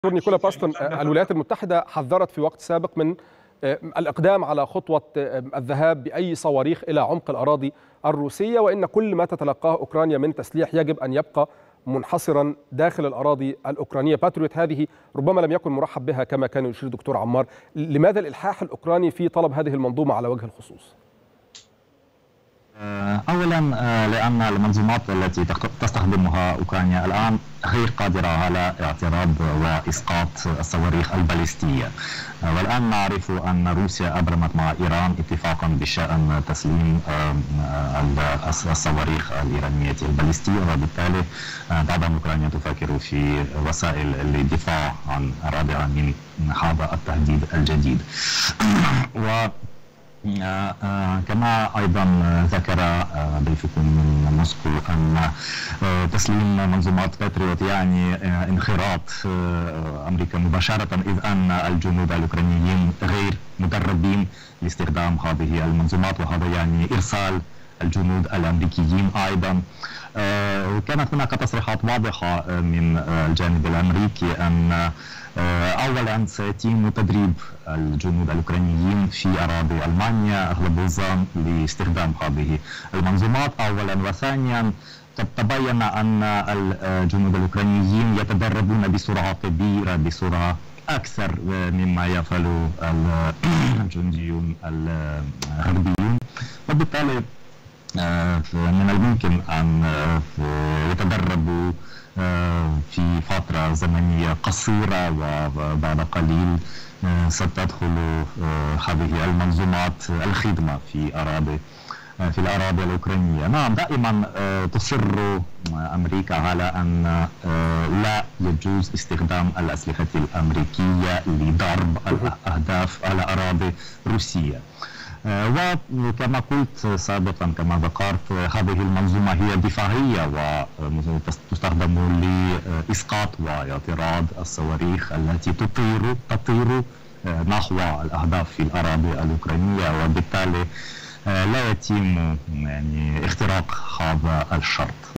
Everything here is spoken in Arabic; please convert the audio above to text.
دكتور نيكولا باستون، الولايات المتحدة حذرت في وقت سابق من الإقدام على خطوة الذهاب بأي صواريخ إلى عمق الأراضي الروسية، وإن كل ما تتلقاه أوكرانيا من تسليح يجب أن يبقى منحصرا داخل الأراضي الأوكرانية. باتريوت هذه ربما لم يكن مرحب بها كما كان يشير دكتور عمار. لماذا الإلحاح الأوكراني في طلب هذه المنظومة على وجه الخصوص؟ أولا لأن المنظومات التي تستخدمها أوكرانيا الآن غير قادرة على اعتراض وإسقاط الصواريخ الباليستية، والآن نعرف أن روسيا أبرمت مع إيران اتفاقا بشأن تسليم الصواريخ الإيرانية الباليستية، وبالتالي طبعا أوكرانيا تفكر في وسائل للدفاع عن أراضيها من هذا التهديد الجديد. كما أيضا ذكر ضيفكم من موسكو أن تسليم منظومات باتريوت يعني انخراط أمريكا مباشرة، إذ أن الجنود الأوكرانيين غير مدربين لاستخدام هذه المنظومات، وهذا يعني إرسال الجنود الأمريكيين أيضا. كانت هناك تصريحات واضحة من الجانب الأمريكي أن أولا سيتم تدريب الجنود الأوكرانيين في أراضي ألمانيا أغلب الظن لاستخدام هذه المنظومات أولا، وثانيا تبين أن الجنود الأوكرانيين يتدربون بسرعة كبيرة، بسرعة أكثر مما يفعل الجنديون الغربيون، وبالتالي من الممكن أن يتدربوا في فترة زمنية قصيرة، وبعد قليل ستدخل هذه المنظومات الخدمة في الأراضي الأوكرانية. نعم، دائما تصر أمريكا على أن لا يجوز استخدام الأسلحة الأمريكية لضرب الأهداف على أراضي روسية، وكما قلت سابقا كما ذكرت هذه المنظومة هي دفاعية وتستخدم لإسقاط واعتراض الصواريخ التي تطير نحو الأهداف في الأراضي الأوكرانية، وبالتالي لا يتم يعني اختراق هذا الشرط.